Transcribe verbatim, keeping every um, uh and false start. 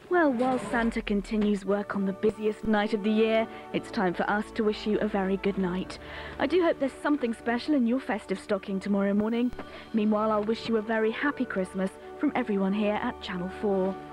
Well, while Santa continues work on the busiest night of the year, it's time for us to wish you a very good night. I do hope there's something special in your festive stocking tomorrow morning. Meanwhile, I'll wish you a very happy Christmas from everyone here at Channel four.